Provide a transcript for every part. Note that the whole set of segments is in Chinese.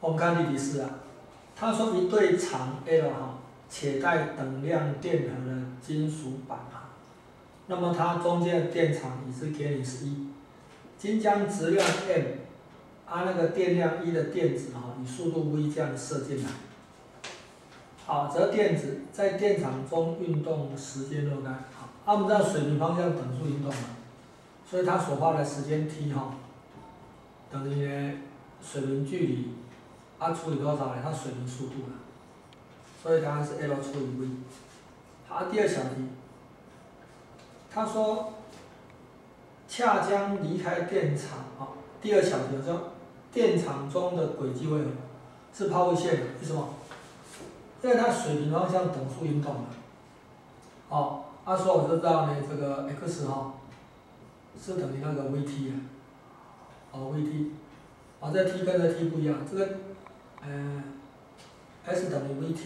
我们看例题4啊，他说一对长 L 哈，且带等量电荷的金属板哈，那么它中间的电场已知给你是1，今将质量 m 那个电量1的电子哈，以速度 v 这样射进来。好，则电子在电场中运动时间若干。好，我们知道水平方向等速运动嘛，所以它所花的时间 t 哈，等于呢水平距离除以多少呢？它水平速度了，所以答案是 L 除以 v。好，第二小题，他说恰将离开电场第二小题说电场中的轨迹为何？是抛物线的，为什么？因为它水平方向等速运动嘛。所以我就知道呢，这个 x 是等于那个 vt vt，这 t 跟这 t 不一样，这个s 等于 vt，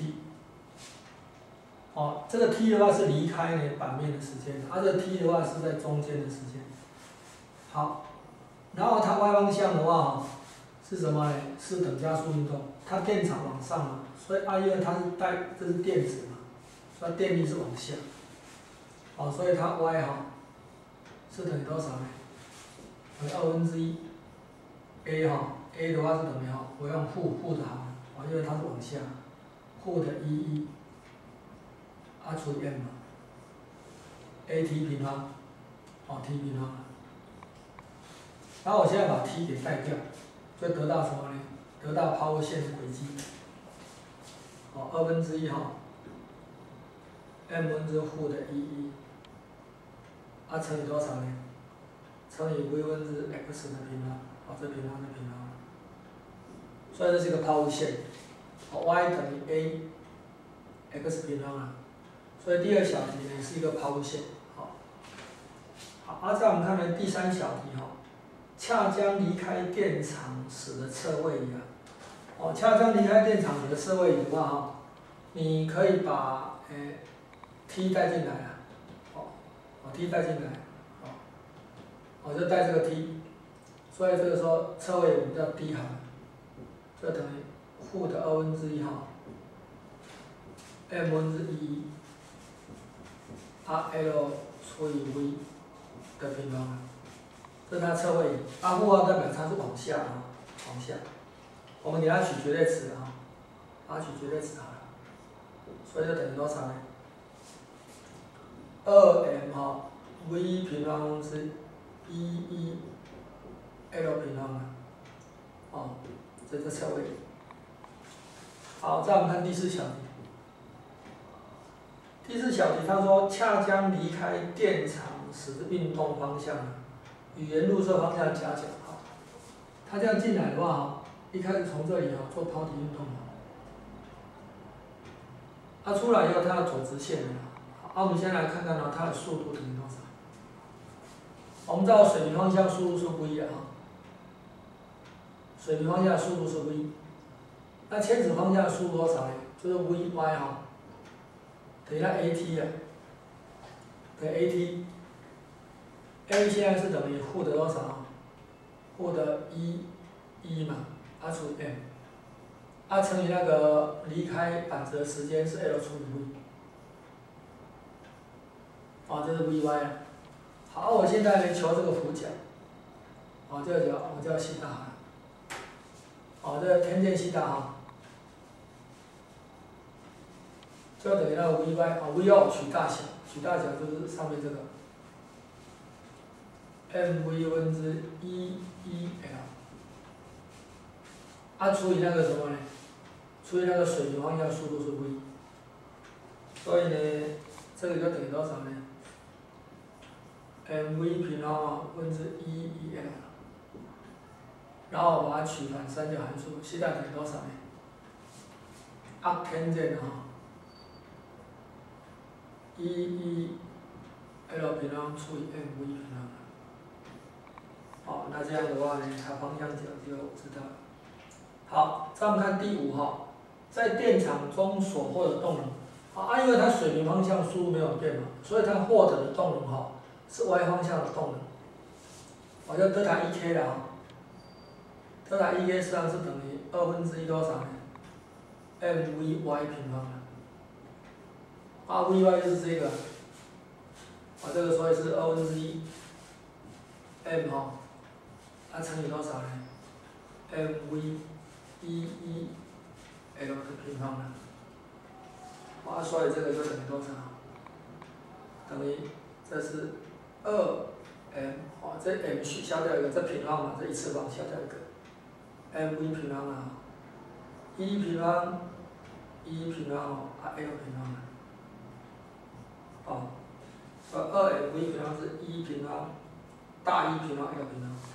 这个 t 的话是离开呢板面的时间，这个 t 的话是在中间的时间。好，然后它 y 方向的话是什么呢？是等加速运动，它电场往上嘛，所以因为它是这是电子嘛，所以电力是往下，所以它 y 是等于多少呢？等于1/2 a a 的话是等于我用负的因为它是往下，负的11除以 m 嘛 ，at 平方t 平方。然后我现在把 t 给带掉，就得到什么呢？得到抛物线的轨迹。1/2m 分之负的11，乘以多少呢？乘以 v 分之 x 的平方，这平方。所以这是一个抛物线，y 等于 a x 平方所以第二小题呢是一个抛物线。好，再我们看呢第三小题恰将离开电场时的测位仪恰将离开电场时的测位仪的话你可以把t 带进来t 带进来，就带这个 t， 所以这个时候测位我们叫 d 这等于负的1/2m 分之11L 除以 v 的平方。这是它测位仪，负代表它是往下往下。我们给它取绝对值把它取绝对值好了，所以就等于多少呢？2m v 平方分之11 L 平方这是测位仪。好，再我们看第四小题。第四小题他说恰将离开电场时的运动方向与沿路射方向夹角它这样进来的话一开始从这里做抛体运动出来以后它要走直线我们先来看看它的速度等于多少。我们知道水平方向速度是 v 水平方向速度是 v， 那牵引方向速度多少呢？就是 vy 等于它 at 等于 at，a 现在是等于负的多少？负的1嘛，除以 m，乘以那个离开板子的时间是 L 除以 v，这是 vy。好，我现在呢求这个弧角，这个角我叫西塔这个天线西塔就等于那个 vy，v 要取大小，取大小就是上面这个 mv 分之11L，除以那个什么呢？除以那个水平方向速度是 v， 所以呢，这个就等于多少呢 ？mv 平方分之11L， 然后我把它取反三角函数，西塔等于多少呢？arctangent 11L 平方除以 mv 平方。那这样的话呢，它方向角就知道了。好，再我们看第5在电场中所获的动能因为它水平方向速度没有变嘛，所以它获得的动能是 y 方向的动能，我就德塔 1k 了德塔 1k 实际上是等于 1/2多少呢 ？mvy 平方了。啊 vy 就是这个，啊这个所以是1/2 m 哈，啊乘以多少呢 ？mv 11L 的平方了。啊所以这个就等于多少？等于这是2m， 哦这 m 取消掉一个，这平方嘛，这一次方消掉一个。mv 平方啊，1平方哦，啊 l 平方啊，哦，2mv 平方是1平方大于1平方 l 平方。